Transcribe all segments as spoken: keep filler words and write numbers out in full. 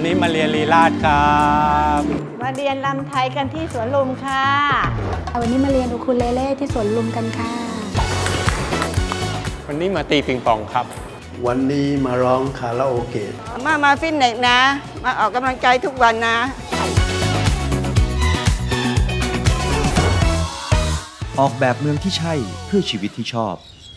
นี้มาเรียนลีลาศครับมาเรียนรำไทยกันที่สวนลุมค่ะวันนี้มาเรียนอูคูเลเล่ที่สวนลุมกันค่ะวันนี้มาตีปิงปองครับวันนี้มาร้องคาราโอเกะมามาฟิตเนสนะมาออกกำลังกายทุกวันนะออกแบบเมืองที่ใช่เพื่อชีวิตที่ชอบ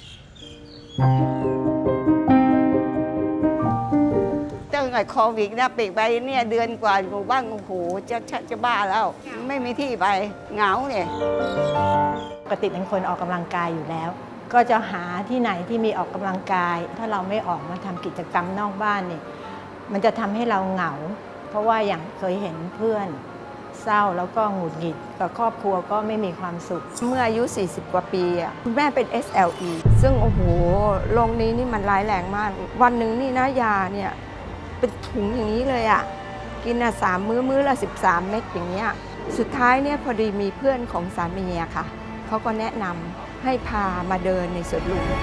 ตั้งแต่โควิดนะปิดไปเนี่ยเดือนกว่าอยู่บ้านโอ้โหจะจะจะบ้าแล้วไม่มีที่ไปเหงาเนี่ยปกติเป็นคนออกกำลังกายอยู่แล้วก็จะหาที่ไหนที่มีออกกำลังกายถ้าเราไม่ออกมาทำกิจกรรมนอกบ้านเนี่ยมันจะทำให้เราเหงาเพราะว่าอย่างเคยเห็นเพื่อนเศร้าแล้วก็หงุดหงิดกับครอบครัวก็ไม่มีความสุขเมื่ออายุสี่สิบกว่าปีอ่ะคุณแม่เป็น เอส แอล อี ซึ่งโอ้โหโรคนี้นี่มันร้ายแรงมากวันหนึ่งนี่นะยาเนี่ยเป็นถุงอย่างนี้เลยอ่ะกินอ่ะสามมื้อมื้อละสิบสามเม็ดอย่างเงี้ยสุดท้ายเนี่ยพอดีมีเพื่อนของสามีอะค่ะเขาก็แนะนำให้พามาเดินในสวนลุม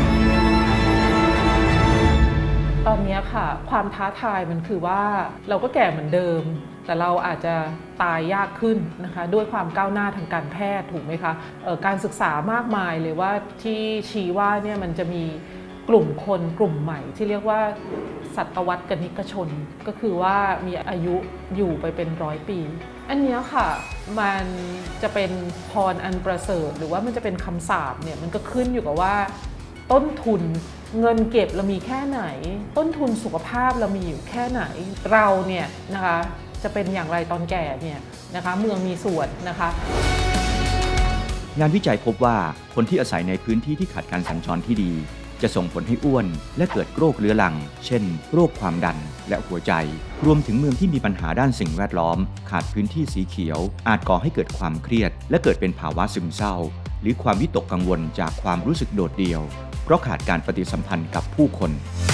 ตอนนี้ค่ะความท้าทายมันคือว่าเราก็แก่เหมือนเดิมแต่เราอาจจะตายยากขึ้นนะคะด้วยความก้าวหน้าทางการแพทย์ถูกไหมคะการศึกษามากมายเลยว่าที่ชี้ว่าเนี่ยมันจะมีกลุ่มคนกลุ่มใหม่ที่เรียกว่าศตวรรษกนิกชนก็คือว่ามีอายุอยู่ไปเป็นร้อยปีอันนี้ค่ะมันจะเป็นพรอันประเสริฐหรือว่ามันจะเป็นคำสาปเนี่ยมันก็ขึ้นอยู่กับว่าต้นทุนเงินเก็บเรามีแค่ไหนต้นทุนสุขภาพเรามีอยู่แค่ไหนเราเนี่ยนะคะจะเป็นอย่างไรตอนแก่เนี่ยนะคะเมืองมีส่วนนะคะงานวิจัยพบว่าคนที่อาศัยในพื้นที่ที่ขาดการสัญจรที่ดีจะส่งผลให้อ้วนและเกิดโรคเรื้อรังเช่นโรคความดันและหัวใจรวมถึงเมืองที่มีปัญหาด้านสิ่งแวดล้อมขาดพื้นที่สีเขียวอาจก่อให้เกิดความเครียดและเกิดเป็นภาวะซึมเศร้าหรือความวิตกกังวลจากความรู้สึกโดดเดี่ยวเพราะขาดการปฏิสัมพันธ์กับผู้คน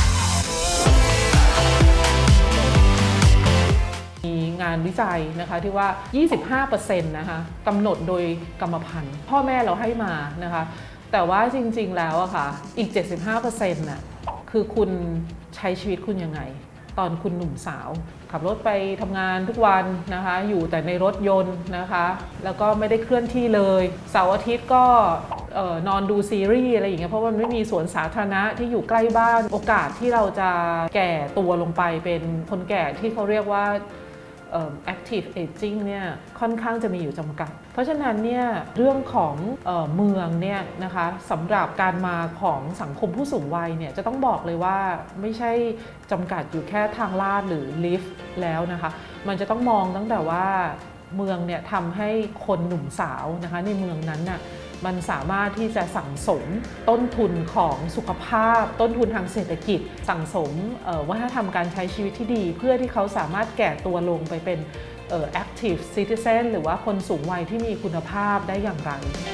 มีงานวิจัยนะคะที่ว่า ยี่สิบห้าเปอร์เซ็นต์ นะคะกำหนดโดยกรรมพันธุ์พ่อแม่เราให้มานะคะแต่ว่าจริงๆแล้วอะค่ะอีก เจ็ดสิบห้าเปอร์เซ็นต์ น่ะคือคุณใช้ชีวิตคุณยังไงตอนคุณหนุ่มสาวขับรถไปทำงานทุกวันนะคะอยู่แต่ในรถยนต์นะคะแล้วก็ไม่ได้เคลื่อนที่เลยเสาร์อาทิตย์ก็นอนดูซีรีส์อะไรอย่างเงี้ยเพราะมันไม่มีสวนสาธารณะที่อยู่ใกล้บ้านโอกาสที่เราจะแก่ตัวลงไปเป็นคนแก่ที่เขาเรียกว่า active aging เนี่ยค่อนข้างจะมีอยู่จำกัดเพราะฉะนั้นเนี่ยเรื่องของเอ่อเมืองเนี่ยนะคะสำหรับการมาของสังคมผู้สูงวัยเนี่ยจะต้องบอกเลยว่าไม่ใช่จำกัดอยู่แค่ทางลาดหรือลิฟต์แล้วนะคะมันจะต้องมองตั้งแต่ว่าเมืองเนี่ยทำให้คนหนุ่มสาวนะคะในเมืองนั้นน่ะมันสามารถที่จะสั่งสมต้นทุนของสุขภาพต้นทุนทางเศรษฐกิจสั่งสมวัฒนธรรมการใช้ชีวิตที่ดีเพื่อที่เขาสามารถแก่ตัวลงไปเป็น active citizen หรือว่าคนสูงวัยที่มีคุณภาพได้อย่างไร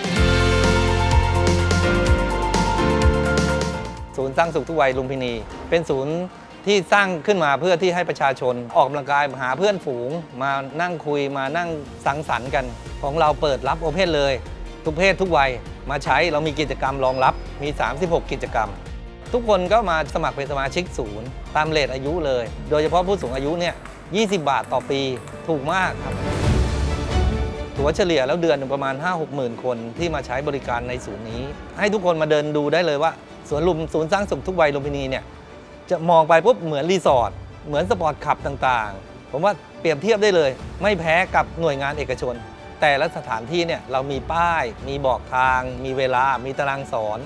ศูนย์สร้างสุขทุกวัยลุมพินีเป็นศูนย์ที่สร้างขึ้นมาเพื่อที่ให้ประชาชนออกกำลังกายหาเพื่อนฝูงมานั่งคุยมานั่งสังสรรค์กันของเราเปิดรับโอเพนเลยทุกเพศทุกวัยมาใช้เรามีกิจกรรมรองรับมีสามสิบหกกิจกรรมทุกคนก็มาสมัครเป็นสมาชิกศูนย์ตามเรทอายุเลยโดยเฉพาะผู้สูงอายุเนี่ยยี่สิบบาทต่อปีถูกมากครับถัวเฉลี่ยแล้วเดือนประมาณ ห้าหกหมื่น คนที่มาใช้บริการในศูนย์นี้ให้ทุกคนมาเดินดูได้เลยว่าสวนลุมศูนย์สร้างสุขทุกวัยลุมพินีเนี่ยจะมองไปปุ๊บเหมือนรีสอร์ทเหมือนสปอร์ตคลับต่างๆผมว่าเปรียบเทียบได้เลยไม่แพ้กับหน่วยงานเอกชนแต่ละสถานที่เนี่ยเรามีป้ายมีบอกทางมีเวลามีตารางสอน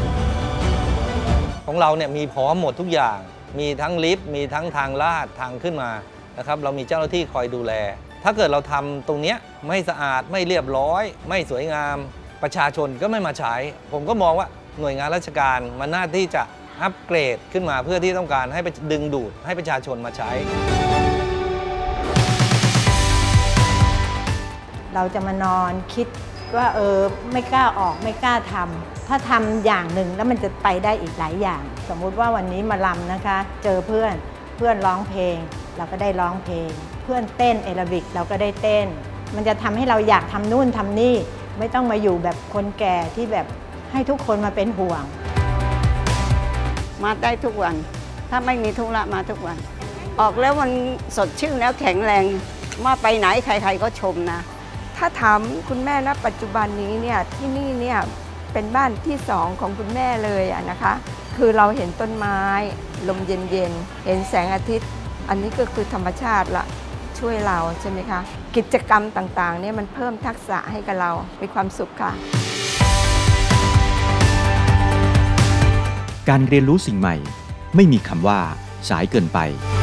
ของเราเนี่ยมีพร้อมหมดทุกอย่างมีทั้งลิฟต์มีทั้งทางลาดทางขึ้นมานะครับเรามีเจ้าหน้าที่คอยดูแลถ้าเกิดเราทำตรงนี้ไม่สะอาดไม่เรียบร้อยไม่สวยงามประชาชนก็ไม่มาใช้ผมก็มองว่าหน่วยงานราชการมันน่าที่จะอัปเกรดขึ้นมาเพื่อที่ต้องการให้ดึงดูดให้ประชาชนมาใช้เราจะมานอนคิดว่าเออไม่กล้าออกไม่กล้าทำถ้าทำอย่างหนึ่งแล้วมันจะไปได้อีกหลายอย่างสมมุติว่าวันนี้มาลำนะคะเจอเพื่อนเพื่อนร้องเพลงเราก็ได้ร้องเพลงเพื่อนเต้นแอโรบิกเราก็ได้เต้นมันจะทำให้เราอยากทำนู่นทำนี่ไม่ต้องมาอยู่แบบคนแก่ที่แบบให้ทุกคนมาเป็นห่วงมาได้ทุกวันถ้าไม่มีธุระมาทุกวันออกแล้วมันสดชื่นแล้วแข็งแรงมาไปไหนใครๆก็ชมนะถ้าถามคุณแม่ณปัจจุบันนี้เนี่ยที่นี่เนี่ยเป็นบ้านที่สองของคุณแม่เลยอะนะคะ คือเราเห็นต้นไม้ลมเย็นๆเห็นแสงอาทิตย์ อันนี้ก็คือธรรมชาติละช่วยเราใช่ไหมคะกิจกรรมต่างๆเนี่ยมันเพิ่มทักษะให้กับเรามีความสุขค่ะการเรียนรู้สิ่งใหม่ไม่มีคำว่าสายเกินไป